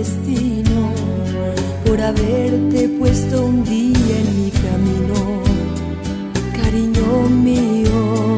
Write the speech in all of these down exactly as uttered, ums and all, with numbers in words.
destino por haberte puesto un día en mi camino, cariño mío.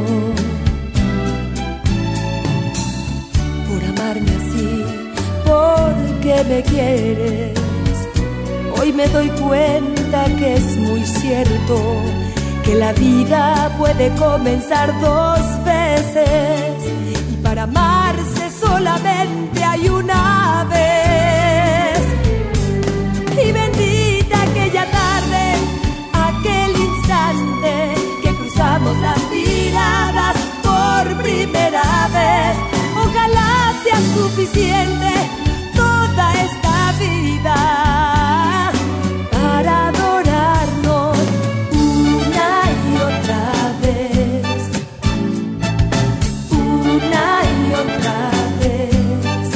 Por amarme así, porque me quieres, hoy me doy cuenta que es muy cierto que la vida puede comenzar dos veces y para amarse solamente hay una vez. Y bendita aquella tarde, aquel instante que cruzamos las miradas por primera vez. Ojalá sea suficiente toda esta vida para adorarnos una y otra vez, una y otra vez.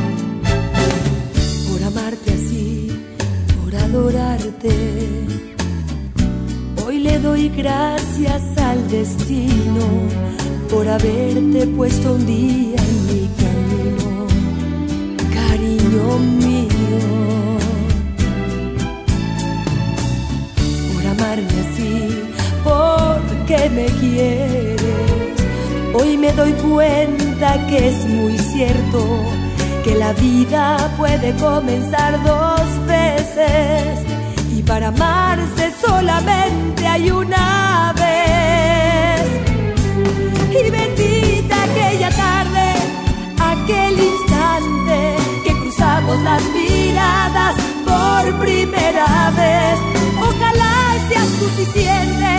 Por amarte así, por adorarte, hoy le doy gracias al destino por haberte puesto un día en mi camino, cariño mío. Por amarme así, porque me quieres, hoy me doy cuenta que es muy cierto que la vida puede comenzar dos veces y para amarse solamente hay una vez. Y bendita aquella tarde, aquel instante que cruzamos las miradas por primera vez. Ojalá sea suficiente